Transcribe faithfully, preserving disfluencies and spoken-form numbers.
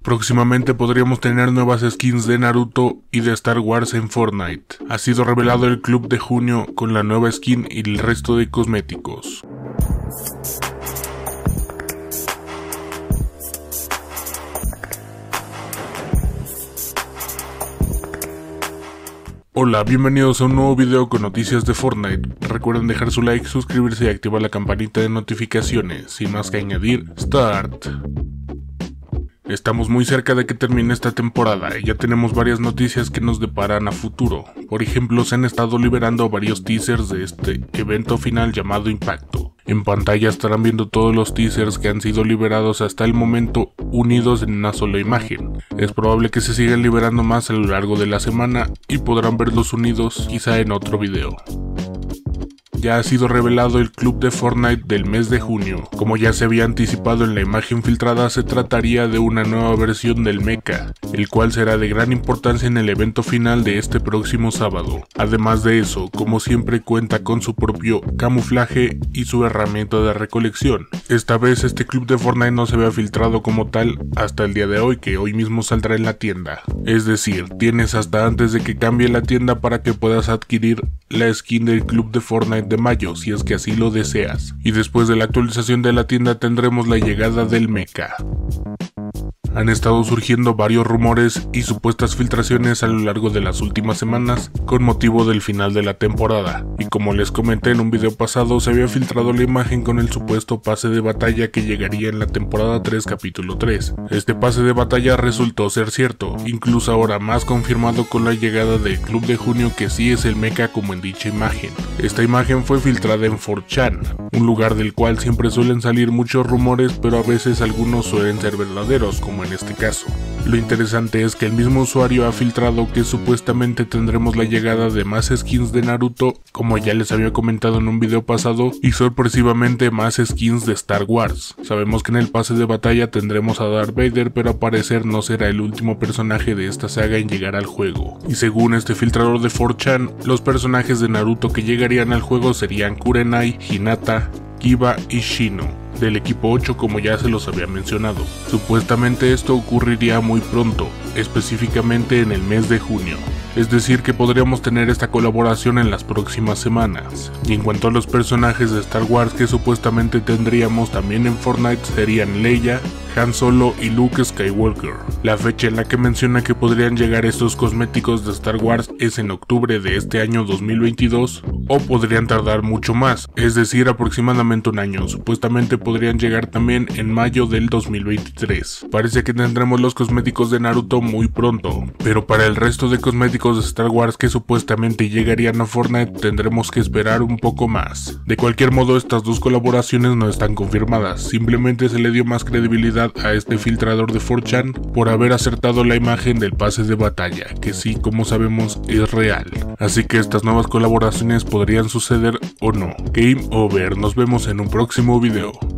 Próximamente podríamos tener nuevas skins de Naruto y de Star Wars en Fortnite. Ha sido revelado el club de junio con la nueva skin y el resto de cosméticos. Hola, bienvenidos a un nuevo video con noticias de Fortnite. Recuerden dejar su like, suscribirse y activar la campanita de notificaciones. Sin más que añadir, start. Estamos muy cerca de que termine esta temporada y ya tenemos varias noticias que nos deparan a futuro. Por ejemplo, se han estado liberando varios teasers de este evento final llamado Impacto. En pantalla estarán viendo todos los teasers que han sido liberados hasta el momento unidos en una sola imagen. Es probable que se sigan liberando más a lo largo de la semana y podrán verlos unidos quizá en otro video. Ya ha sido revelado el club de Fortnite del mes de junio. Como ya se había anticipado en la imagen filtrada, se trataría de una nueva versión del mecha, el cual será de gran importancia en el evento final de este próximo sábado. Además de eso, como siempre cuenta con su propio camuflaje y su herramienta de recolección. Esta vez este club de Fortnite no se había filtrado como tal hasta el día de hoy, que hoy mismo saldrá en la tienda. Es decir, tienes hasta antes de que cambie la tienda para que puedas adquirir la skin del club de Fortnite de mayo, si es que así lo deseas. Y después de la actualización de la tienda tendremos la llegada del mecha. Han estado surgiendo varios rumores y supuestas filtraciones a lo largo de las últimas semanas con motivo del final de la temporada, y como les comenté en un video pasado, se había filtrado la imagen con el supuesto pase de batalla que llegaría en la temporada tres capítulo tres. Este pase de batalla resultó ser cierto, incluso ahora más confirmado con la llegada del club de junio que sí es el mecha como en dicha imagen. Esta imagen fue filtrada en four chan, un lugar del cual siempre suelen salir muchos rumores, pero a veces algunos suelen ser verdaderos, como en este caso. Lo interesante es que el mismo usuario ha filtrado que supuestamente tendremos la llegada de más skins de Naruto, como ya les había comentado en un video pasado, y sorpresivamente más skins de Star Wars. Sabemos que en el pase de batalla tendremos a Darth Vader, pero al parecer no será el último personaje de esta saga en llegar al juego. Y según este filtrador de four chan, los personajes de Naruto que llegarían al juego serían Kurenai, Hinata, Kiba y Shino, del equipo ocho como ya se los había mencionado. Supuestamente esto ocurriría muy pronto, específicamente en el mes de junio. Es decir que podríamos tener esta colaboración en las próximas semanas. Y en cuanto a los personajes de Star Wars que supuestamente tendríamos también en Fortnite serían Leia, Han Solo y Luke Skywalker. La fecha en la que menciona que podrían llegar estos cosméticos de Star Wars es en octubre de este año dos mil veintidós, o podrían tardar mucho más, es decir aproximadamente un año. Supuestamente podrían llegar también en mayo del dos mil veintitrés. Parece que tendremos los cosméticos de Naruto muy pronto, pero para el resto de cosméticos de Star Wars que supuestamente llegarían a Fortnite tendremos que esperar un poco más. De cualquier modo, estas dos colaboraciones no están confirmadas, simplemente se le dio más credibilidad a este filtrador de four chan por haber acertado la imagen del pase de batalla, que sí, como sabemos, es real. Así que estas nuevas colaboraciones podrían suceder o no. Game over, nos vemos en un próximo video.